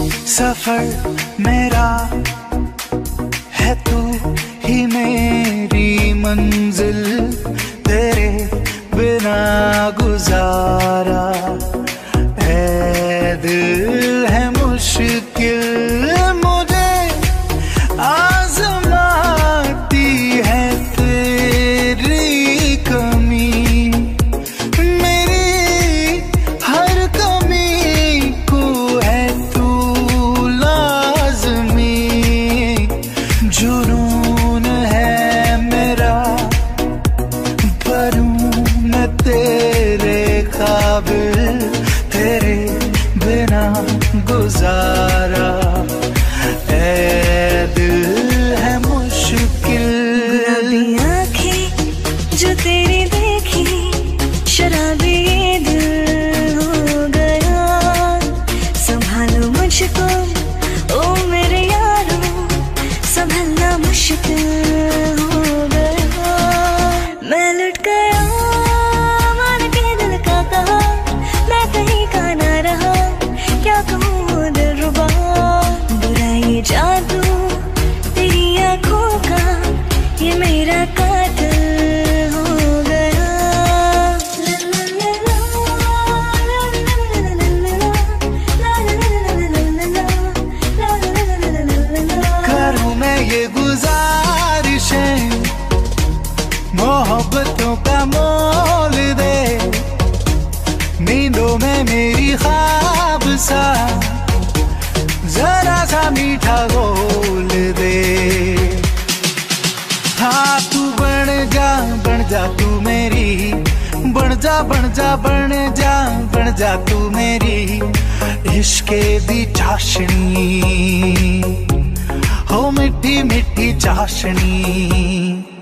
सफर मेरा है, तू ही मेरी मंजिल, तेरे बिना गुजारा है दिल है मुश्किल, मुझे आजमाती है तेरी कमी, मेरी हर कमी को है तू लाज़मी, जुनून है मेरा बनूं मैं तेरे काबिल, तेरे बिना गुजारा ऐ दिल है मुश्किल। गुलाबी आँखें जो तेरी देखी, शराबी ये दिल हो गया, संभालो मुझको ओ मेरे यारो, संभलना मुश्किल हो गया, मैं लुट गया मान के दिल का कहा, मैं कहीं का ना रहा, क्या कहूँ दिलरुबा, बुरा ये जादू तेरी आँखों का, ये मेरा कातिल हो गया। करूँ मैं ये गुजारिशें, मोहब्बतों का मोल दे, नींदों में मेरी ख्वाब सा जरा सा मीठा घोल दे। हाँ तू बन जा तू मेरी, बन जा बन जा बन जा बन जा तू मेरी इश्क़े दी चाशनी, हो मिठी मिठी चाशनी।